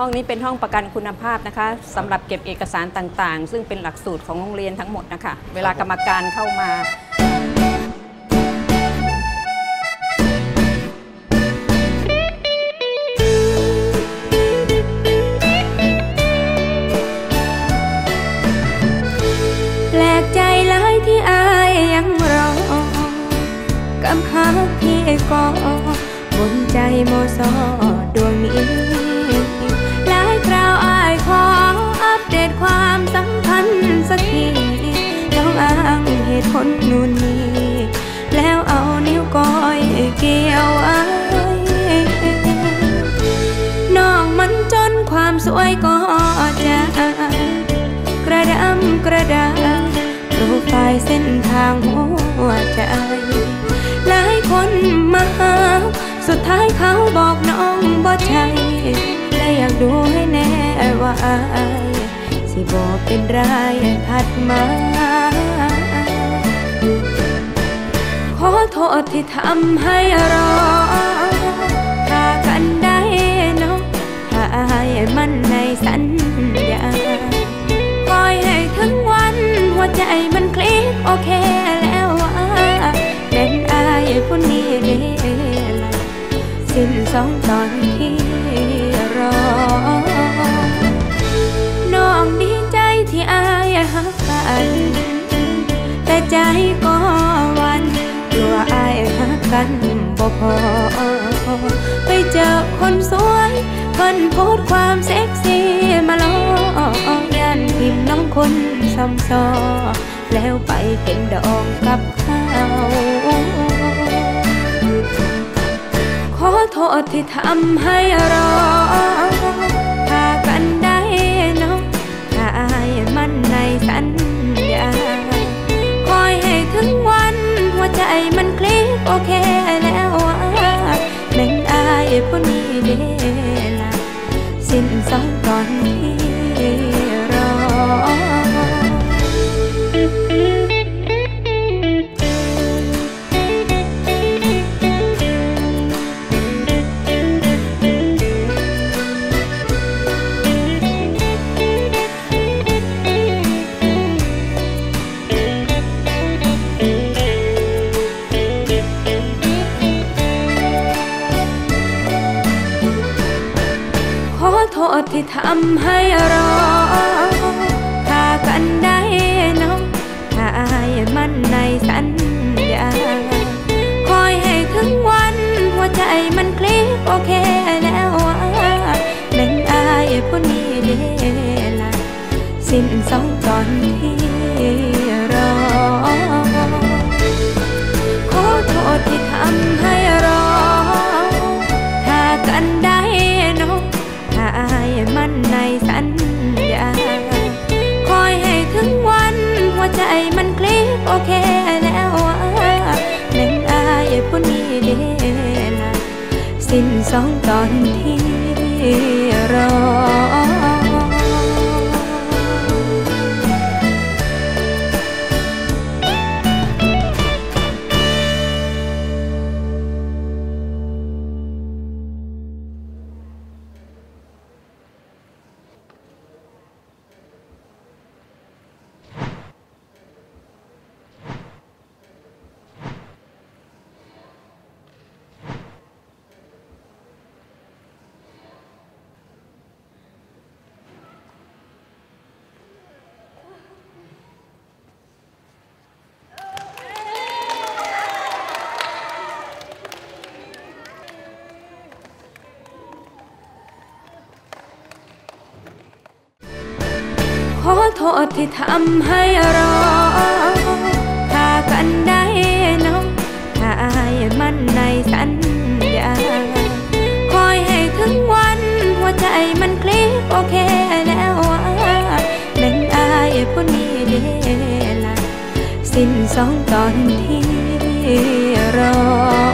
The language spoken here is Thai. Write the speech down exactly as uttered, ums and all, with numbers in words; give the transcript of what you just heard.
ห้องนี้เป็นห้องประกันคุณภาพนะคะสำหรับเก็บเอกสารต่างๆซึ่งเป็นหลักสูตรของโรงเรียนทั้งหมดนะคะเวลากรรมการเข้ามาแปลกใจหลายที่อายยังรอกำหาพี่ก็บนใจโมโซดวงนี้หลายคราวอายขออัปเดตความสัมพันธ์สักทีต้องอ้างเหตุผลนู่นนี่แล้วเอานิ้วก้อยเกี่ยวไว้น้องมันจนความสวยก็จะกระดำกระดาโปรไฟล์เส้นทางหัวใจหลายคนมาหาสุดท้ายเขาบอกน้องบ่ใช่และอยากดูให้แน่ว่าอายสิบ่เป็นไรถัดมาขอโทษที่ทำให้รอถ้ากันได้เนาะถ้าอายมันในสัญญาคอยให้ถึงวันหัวใจมันคลิกโอเคแล้วว่าเป็นอายผู้นี้เด้ละสิ้นสองตอนที่รอน้องดีใจที่อายหักกันแต่ใจก็วันกลัวอายหักกันบ่พอไปเจอคนสวยคนพูดความเซ็กซี่มาล้อยันพิมพ์น้องคนซ้ำซ้อแล้วไปเป็นดองกับเขาขอโทษที่ทำให้รอถ้ากันได้เนาะถ้าอายมันในสัญญาคอยให้ถึงวันหัวใจมันคลิกโอเคแล้วว่าเป็นอายผู้นี้เด้ละสิ้นสองตอนที่รอขอโทษที่ทำให้รอถ้ากันได้เนาะถ้าอายมันในสัญญาคอยให้ถึงวันหัวใจมันคลิกโอเคแล้วว่าเป็นอายผู้นี้เด้ละสิ้นสองตอนที่รอขอโทษที่ทำให้รอถ้ากันได้เนาะถ้าอายมันในสัญญาคอยให้ถึงวันหัวใจมันคลิกโอเคแล้วว่าเป็นอายผู้นี้เด้ละสิ้นสองตอนที่รอขอโทษที่ทำให้รอถ้ากันได้เนาะถ้าอายมันในสัญญาคอยให้ถึงวันหัวใจมันคลิกโอเคแล้วว่าเป็นอายผู้นี้เด้ละสิ้นสองตอนที่รอ